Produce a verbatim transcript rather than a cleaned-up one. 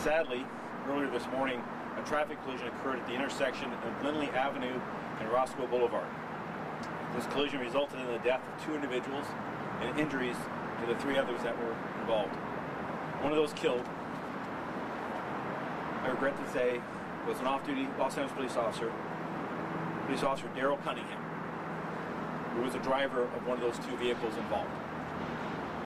Sadly, earlier this morning, a traffic collision occurred at the intersection of Lindley Avenue and Roscoe Boulevard. This collision resulted in the death of two individuals and injuries to the three others that were involved. One of those killed, I regret to say, was an off-duty Los Angeles police officer, police officer Daryl Cunningham, who was the driver of one of those two vehicles involved.